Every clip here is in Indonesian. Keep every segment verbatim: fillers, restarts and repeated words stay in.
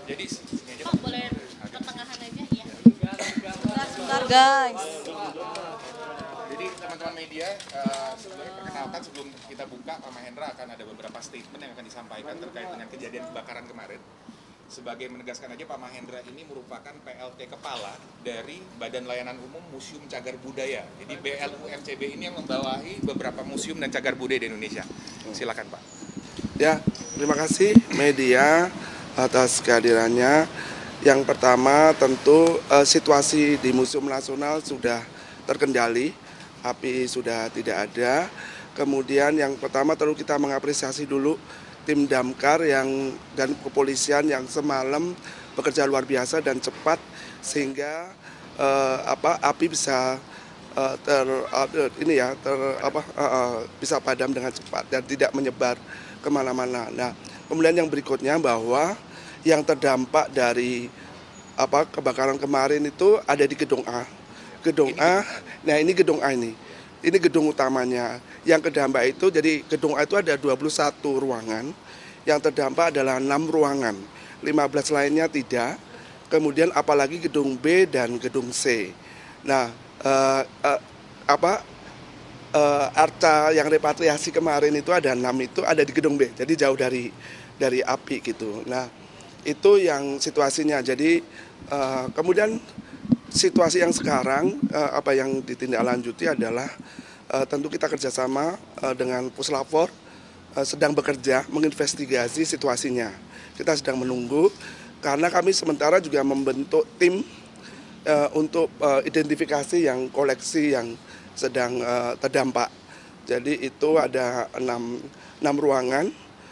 Jadi sini aja. Pak, boleh pertengahan aja ya. Sebentar, sebentar guys. Jadi teman-teman media, uh, sebelumnya perkenalkan sebelum kita buka, Pak Mahendra akan ada beberapa statement yang akan disampaikan terkait dengan kejadian kebakaran kemarin. Sebagai menegaskan aja, Pak Mahendra ini merupakan P L T Kepala dari Badan Layanan Umum Museum Cagar Budaya. Jadi B L U M C B ini yang membawahi beberapa museum dan cagar budaya di Indonesia. Silakan Pak. Ya, terima kasih media atas kehadirannya. Yang pertama tentu eh, situasi di Museum Nasional sudah terkendali, api sudah tidak ada. Kemudian yang pertama tentu kita mengapresiasi dulu tim damkar yang dan kepolisian yang semalam bekerja luar biasa dan cepat sehingga eh, apa api bisa eh, ter uh, ini ya ter apa uh, uh, bisa padam dengan cepat dan tidak menyebar kemana-mana. Nah, kemudian yang berikutnya bahwa yang terdampak dari apa kebakaran kemarin itu ada di gedung A. Gedung A, nah ini gedung A ini. Ini gedung utamanya. Yang terdampak itu jadi gedung A itu ada dua puluh satu ruangan. Yang terdampak adalah enam ruangan. lima belas lainnya tidak. Kemudian apalagi gedung B dan gedung C. Nah, eh, eh, apa uh, arca yang repatriasi kemarin itu ada enam itu ada di gedung B, jadi jauh dari dari api gitu. Nah itu yang situasinya. Jadi uh, kemudian situasi yang sekarang uh, apa yang ditindaklanjuti adalah uh, tentu kita kerjasama uh, dengan Puslapfor uh, sedang bekerja menginvestigasi situasinya. Kita sedang menunggu karena kami sementara juga membentuk tim uh, untuk uh, identifikasi yang koleksi yang sedang uh, terdampak. Jadi itu ada enam, enam ruangan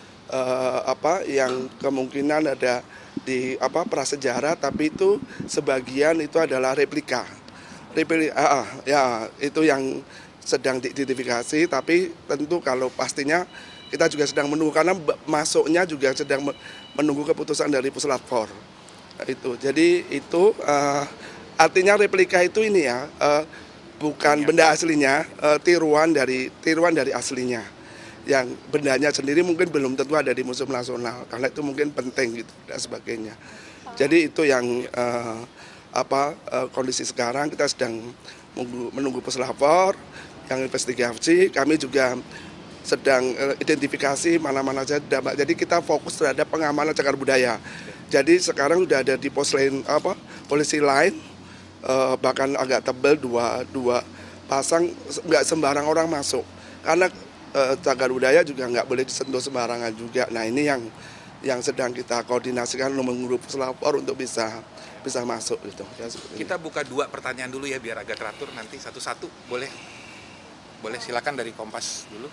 uh, apa yang kemungkinan ada di apa prasejarah, tapi itu sebagian itu adalah replika. Replika ah, ya itu yang sedang diidentifikasi, tapi tentu kalau pastinya kita juga sedang menunggu karena masuknya juga sedang menunggu keputusan dari Puslapfor. Itu. Jadi itu uh, artinya replika itu ini ya uh, bukan benda aslinya, uh, tiruan dari tiruan dari aslinya. Yang bendanya sendiri mungkin belum tentu ada di Museum Nasional karena itu mungkin penting gitu dan sebagainya. Jadi itu yang uh, apa uh, kondisi sekarang. Kita sedang menunggu, menunggu Puslapfor yang investigasi. Kami juga sedang uh, identifikasi mana-mana saja dampak. Jadi kita fokus terhadap pengamanan cagar budaya. Jadi sekarang sudah ada di pos lain apa polisi lain. Uh, bahkan agak tebal dua dua pasang, nggak sembarang orang masuk karena uh, cagar budaya juga nggak boleh disentuh sembarangan juga. Nah ini yang yang sedang kita koordinasikan menurut Puslapfor untuk bisa bisa masuk gitu. Ya, kita buka dua pertanyaan dulu ya biar agak teratur nanti satu-satu boleh boleh silakan dari Kompas dulu.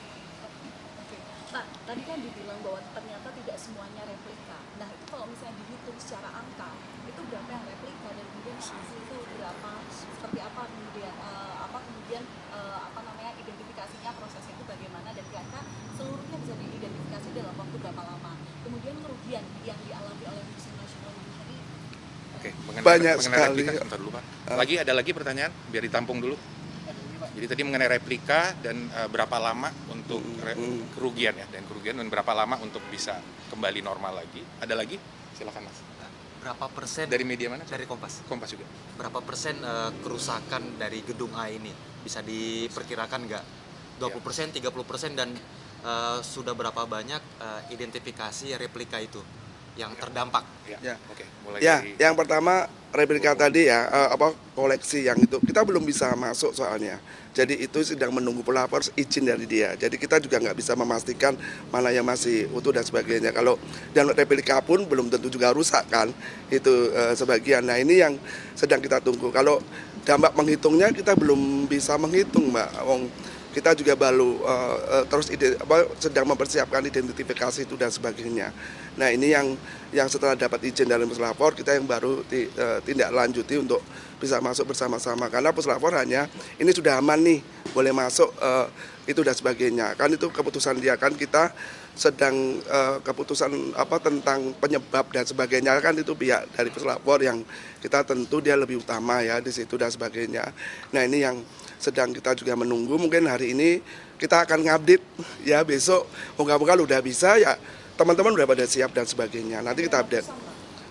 Oke. Pak, tadi kan dibilang bahwa ternyata tidak semuanya replika. Nah itu kalau misalnya dihitung secara angka itu berapa yang replika dan kemudian asli itu berapa, seperti apa kemudian uh, apa kemudian uh, apa namanya identifikasinya, prosesnya itu bagaimana, dan kira-kira seluruhnya bisa diidentifikasi dalam waktu berapa lama, kemudian kerugian yang dialami oleh Museum Nasional ini. Oke, mengenai, banyak mengenai sekali. replika, sebentar dulu Pak. Lagi ada lagi pertanyaan biar ditampung dulu. Jadi tadi mengenai replika dan uh, berapa lama untuk re- kerugian ya, dan kerugian dan berapa lama untuk bisa kembali normal lagi. Ada lagi? Silakan Mas. Berapa persen Dari media mana? dari Kompas? Kompas juga. Berapa persen uh, kerusakan dari gedung A ini bisa diperkirakan nggak? dua puluh persen, tiga puluh persen, dan uh, sudah berapa banyak uh, identifikasi replika itu yang terdampak? Ya. Ya. Oke, mulai Ya, dari yang pertama replika tadi ya uh, apa koleksi yang itu kita belum bisa masuk soalnya. Jadi itu sedang menunggu pelapor izin dari dia. Jadi kita juga nggak bisa memastikan mana yang masih utuh dan sebagainya. Kalau dan replika pun belum tentu juga rusak kan itu uh, sebagian. Nah ini yang sedang kita tunggu. Kalau dampak menghitungnya kita belum bisa menghitung Mbak. Wong kita juga baru uh, uh, terus ide, apa, sedang mempersiapkan identifikasi itu dan sebagainya. Nah ini yang yang setelah dapat izin dari Puslapfor kita yang baru ti, uh, tindak lanjuti untuk bisa masuk bersama-sama karena Puslapfor hanya ini sudah aman nih boleh masuk uh, itu dan sebagainya kan itu keputusan dia kan kita sedang uh, keputusan apa tentang penyebab dan sebagainya kan itu pihak dari Puslapfor yang kita tentu dia lebih utama ya di situ dan sebagainya. Nah ini yang sedang kita juga menunggu, mungkin hari ini kita akan ngupdate ya besok moga-moga udah bisa ya teman-teman udah pada siap dan sebagainya nanti kita update. Ada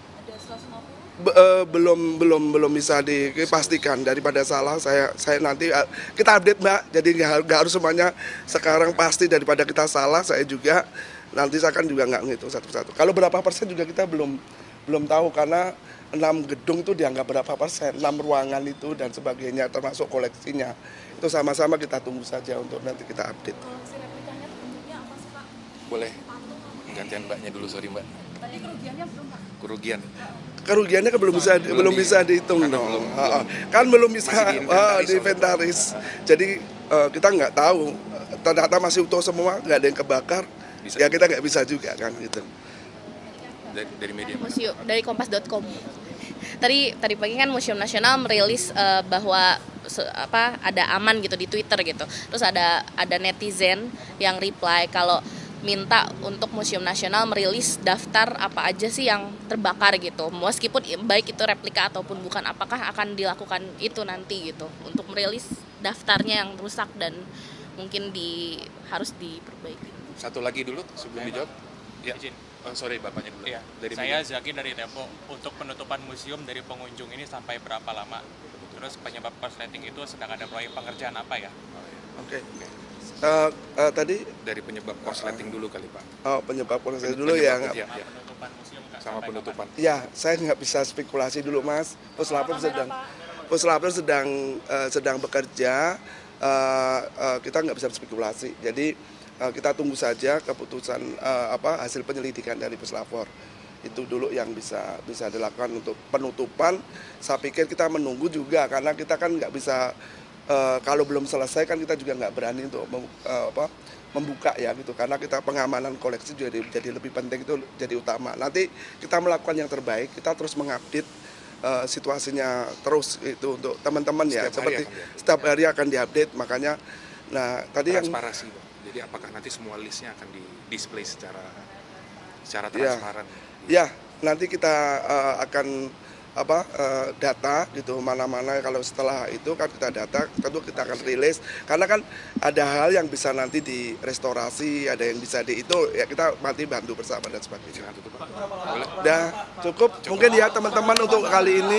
seratus lima puluh? Be- eh, belum belum belum bisa dipastikan. Daripada salah saya saya nanti eh, kita update Mbak, jadi nggak nggak harus semuanya sekarang pasti. Daripada kita salah saya juga nanti saya kan juga nggak ngitung satu-satu. Kalau berapa persen juga kita belum belum tahu, karena enam gedung itu dianggap berapa persen, enam ruangan itu dan sebagainya termasuk koleksinya itu sama-sama kita tunggu saja untuk nanti kita update. Koleksi replikanya tuh bentuknya apa sih Pak? Boleh Patung apa? gantian mbaknya dulu, sorry mbak. Tadi kerugiannya belum Pak? Kerugian. Kerugiannya kan belum bisa Belum belum di- bisa dihitung karena dong. belum- Ah, ah. belum- Kan belum bisa masih diinventaris ah, oleh- diinventaris. Jadi eh, kita nggak tahu, ternyata masih utuh semua, nggak ada yang kebakar. Bisa. Ya kita nggak bisa juga kan gitu. Dari, dari media. Mbak. Museum dari kompas dot com. Tadi tadi pagi kan Museum Nasional merilis eh, bahwa se- apa ada aman gitu di Twitter gitu. Terus ada ada netizen yang reply kalau minta untuk Museum Nasional merilis daftar apa aja sih yang terbakar gitu. Meskipun i- baik itu replika ataupun bukan, apakah akan dilakukan itu nanti gitu untuk merilis daftarnya yang rusak dan mungkin di harus diperbaiki. Satu lagi dulu sebelum dijawab. Ya. Izin. Oh, sorry bapaknya dulu. Iya, Dari saya media. Zaki dari Tempo. Untuk penutupan museum dari pengunjung ini sampai berapa lama? Terus penyebab korsleting itu sedang ada proyek pengerjaan apa ya? Oke. Eh, eh, tadi Dari penyebab korsleting dulu kali Pak. oh, penyebab proses dulu Penyebab- ya. ya, ya. Penutupan museum Kak, Sama sampai penutupan. Ya, saya nggak bisa spekulasi dulu Mas. Puslapor sedang Puslapor sedang eh, sedang bekerja. Eh, eh, kita nggak bisa spekulasi. Jadi eh, kita tunggu saja keputusan eh, apa hasil penyelidikan dari Puslapor. Itu dulu yang bisa bisa dilakukan untuk penutupan. Saya pikir kita menunggu juga karena kita kan nggak bisa eh, kalau belum selesai kan kita juga nggak berani untuk mem- eh, apa membuka ya gitu, karena kita pengamanan koleksi jadi jadi lebih penting, itu jadi utama. Nanti kita melakukan yang terbaik, kita terus mengupdate eh, situasinya terus itu untuk teman-teman ya, Setiap hari seperti akan diupdate. setiap hari akan diupdate. Makanya nah tadi yang Transparasi Pak. Jadi apakah nanti semua listnya akan di display secara secara Ya. transparan? ya nanti kita eh, akan apa eh, data gitu, mana-mana kalau setelah itu kan kita data, tentu kita akan rilis karena kan ada hal yang bisa nanti direstorasi, ada yang bisa di itu ya kita nanti bantu bersama dan sebagainya. Silakan tutup Pak. Boleh? Udah cukup mungkin ya teman-teman untuk kali ini.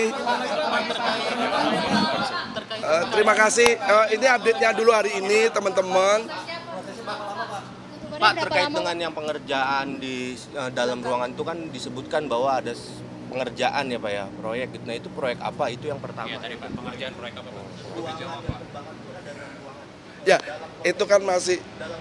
Eh, terima kasih. Eh, ini update-nya dulu hari ini teman-teman. Pak, terkait dengan yang pengerjaan di eh, dalam ruangan itu kan disebutkan bahwa ada s- pengerjaan ya Pak ya, proyek gitu. Nah itu proyek apa? Itu yang pertama. Iya, tadi Pak, pengerjaan proyek apa Pak? Ya itu kan masih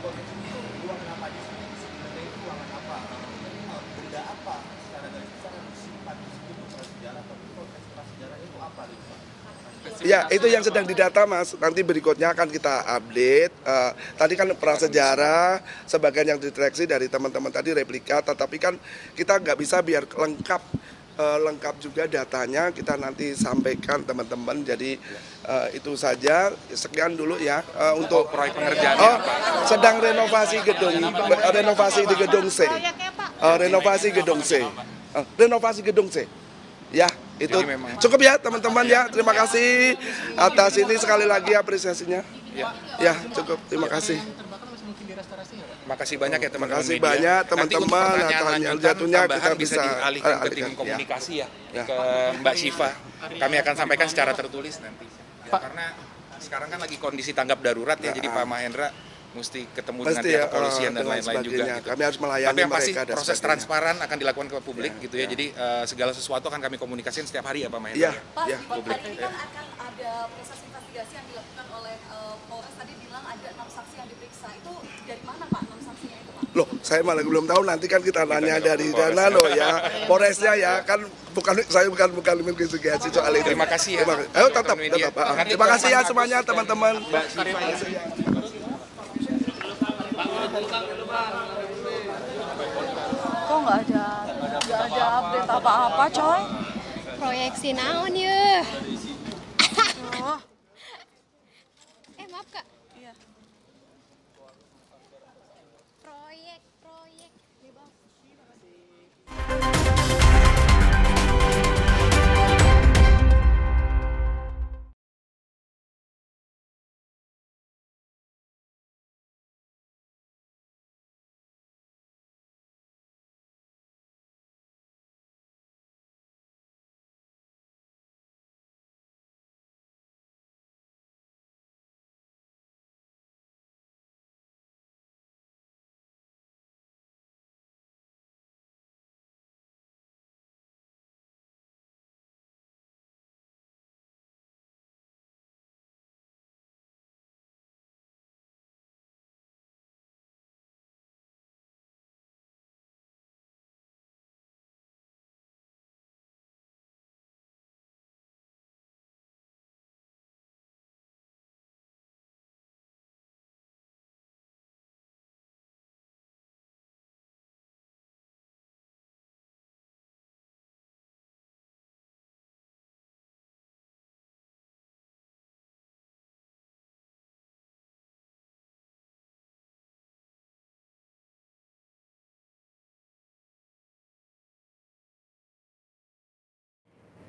Ya, itu yang sedang didata, Mas. Nanti berikutnya akan kita update. Eh, tadi kan prasejarah, sebagian yang dideteksi dari teman-teman tadi replika, tetapi kan kita nggak bisa biar lengkap eh, lengkap juga datanya, kita nanti sampaikan teman-teman. Jadi eh, itu saja. Sekian dulu ya eh, untuk proyek pengerjaan Oh, sedang renovasi gedung, renovasi di gedung C. Eh, renovasi gedung C. Eh, renovasi gedung C. Ya, itu Jadi memang- cukup ya teman-teman ya. Terima kasih atas ini sekali lagi apresiasinya. Ya. Ya, cukup. Terima kasih. Makasih banyak ya teman-teman Makasih media. banyak, Nanti teman-teman. untuk pertanyaan Tanya- lanjutan, jatuhnya tambahan kita bisa bisa dialihkan ke alihkan, tim ya. komunikasi ya, Ya. ke Mbak Syifa. Kami akan sampaikan secara tertulis nanti. Ya, karena sekarang kan lagi kondisi tanggap darurat ya, jadi Pak Mahendra mesti ketemu dengan Mesti pihak ya, kepolisian eh, dan dengan lain-lain juga. sebagainya. Gitu. Kami harus melayani Tapi yang pasti mereka dan proses sebagainya. transparan akan dilakukan ke publik gitu ya. Jadi eh, segala sesuatu akan kami komunikasikan setiap hari ya Pak Mahendra. Iya, ya. Pak, ya. di Publik, hari ini ya. kan akan ada proses investigasi yang dilakukan oleh eh, Polres. Tadi bilang ada enam saksi yang diperiksa. Itu dari mana Pak enam saksinya itu Pak? Loh, saya malah belum tahu, nanti kan kita nanya ke dari Polres. dana loh ya. Polresnya ya, kan bukan saya bukan bukan investigasi soal itu. Terima kasih ya, Terima kasih. Ayo tetap, teman-teman media. tetap. Ah, Nanti Terima kasih ya Pak semuanya Agus teman-teman. Mbak Syifa. Kok nggak ada nggak ada update apa-apa, coy? Proyeksi naon ye? Oh. Eh maaf kak. Iya. Proyek, proyek. Nih, Bang.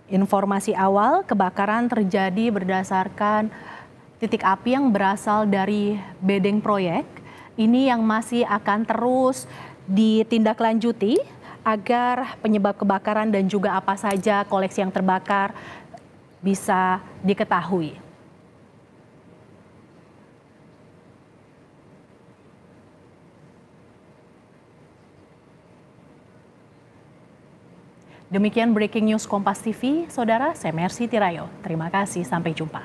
Informasi awal kebakaran terjadi berdasarkan titik api yang berasal dari bedeng proyek. Ini yang masih akan terus ditindaklanjuti agar penyebab kebakaran dan juga apa saja koleksi yang terbakar bisa diketahui. Demikian breaking news Kompas T V, saudara. Saya Mercy Tirayo. Terima kasih, sampai jumpa.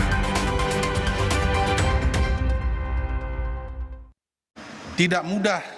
Tidak mudah